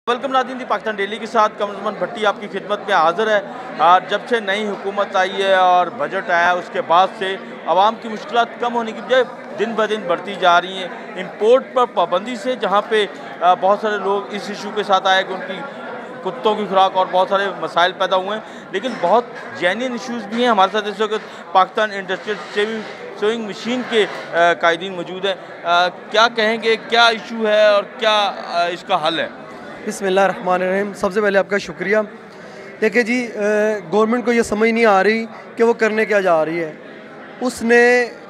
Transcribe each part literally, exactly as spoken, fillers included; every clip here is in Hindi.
वेलकम नाज़रीन, दी पाकिस्तान डेली के साथ कमरुज़्ज़मान भट्टी आपकी खिदमत में हाज़िर है। और जब से नई हुकूमत आई है और बजट आया उसके बाद से आवाम की मुश्किलात कम होने की बजाय दिन ब दिन बढ़ती जा रही हैं। इंपोर्ट पर पाबंदी से जहाँ पे बहुत सारे लोग इस इशू के साथ आए कि उनकी कुत्तों की खुराक और बहुत सारे मसाइल पैदा हुए हैं, लेकिन बहुत जेन्युइन इशूज़ भी हैं। हमारे साथ इस वक्त Pakistan industrial saving sewing machine के कायदीन मौजूद हैं। क्या कहेंगे, क्या इशू है और क्या आ, इसका हल है? बिस्मिल्लाहिर्रहमानिर्रहीम। सबसे पहले आपका शुक्रिया। देखिए जी, गवर्नमेंट को ये समझ नहीं आ रही कि वो करने क्या जा रही है। उसने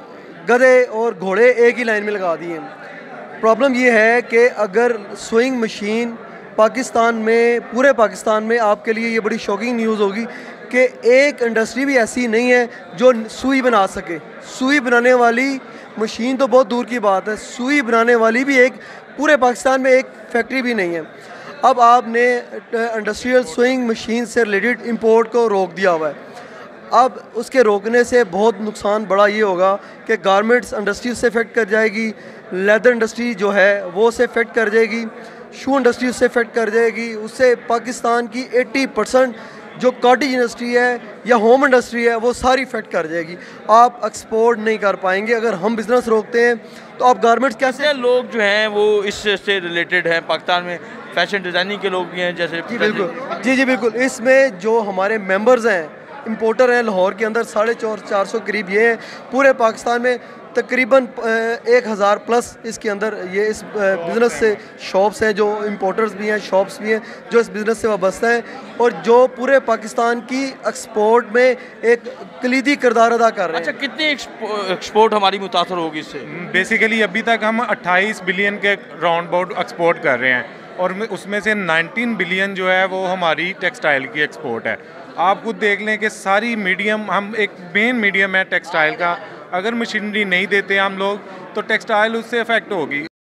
गधे और घोड़े एक ही लाइन में लगा दिए। प्रॉब्लम ये है कि अगर सोइंग मशीन पाकिस्तान में, पूरे पाकिस्तान में, आपके लिए ये बड़ी शॉकिंग न्यूज़ होगी कि एक इंडस्ट्री भी ऐसी नहीं है जो सुई बना सके। सुई बनाने वाली मशीन तो बहुत दूर की बात है, सुई बनाने वाली भी एक पूरे पाकिस्तान में एक फैक्ट्री भी नहीं है। अब आपने इंडस्ट्रियल सोइंग मशीन से रिलेटेड इंपोर्ट को रोक दिया हुआ है। अब उसके रोकने से बहुत नुकसान बड़ा ये होगा कि गारमेंट्स इंडस्ट्री से इफेक्ट कर जाएगी, लेदर इंडस्ट्री जो है वो से इफेक्ट कर जाएगी, शू इंडस्ट्री उससे इफेक्ट कर जाएगी। उससे पाकिस्तान की अस्सी परसेंट जो कॉटेज इंडस्ट्री है या होम इंडस्ट्री है वो सारी इफेक्ट कर जाएगी। आप एक्सपोर्ट नहीं कर पाएंगे अगर हम बिज़नेस रोकते हैं। तो आप गारमेंट्स कैसे, लोग जो हैं वो इससे रिलेटेड हैं पाकिस्तान में, फैशन डिज़ाइनिंग के लोग भी हैं जैसे। जी बिल्कुल, जी जी बिल्कुल। इसमें जो हमारे मेंबर्स हैं, इंपोर्टर हैं लाहौर के अंदर साढ़े चार चार सौ करीब ये हैं। पूरे पाकिस्तान में तकरीबन एक हज़ार प्लस इसके अंदर ये इस बिज़नेस से शॉप्स हैं, जो इंपोर्टर्स भी हैं, शॉप्स भी हैं जो इस बिज़नेस से वाबस्ता हैं और जो पूरे पाकिस्तान की एक्सपोर्ट में एक कलीदी किरदार अदा कर रहे हैं। अच्छा, कितनी एक्सपोर्ट हमारी मुतासर होगी इससे? बेसिकली अभी तक हम अट्ठाईस बिलियन के राउंड अबाउट एक्सपोर्ट कर रहे हैं और उसमें से उन्नीस बिलियन जो है वो हमारी टेक्सटाइल की एक्सपोर्ट है। आप खुद देख लें कि सारी मीडियम, हम एक मेन मीडियम है टेक्सटाइल का, अगर मशीनरी नहीं देते हम लोग तो टेक्सटाइल उससे अफेक्ट होगी।